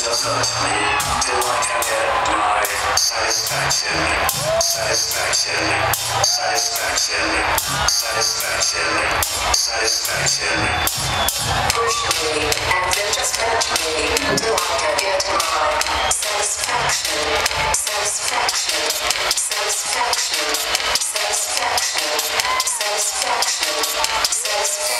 just hurt me till I can get my satisfaction, satisfaction, satisfaction, satisfaction, satisfaction. Push me and then just hurt me till I can get my satisfaction, satisfaction, satisfaction, satisfaction, satisfaction, satisfaction.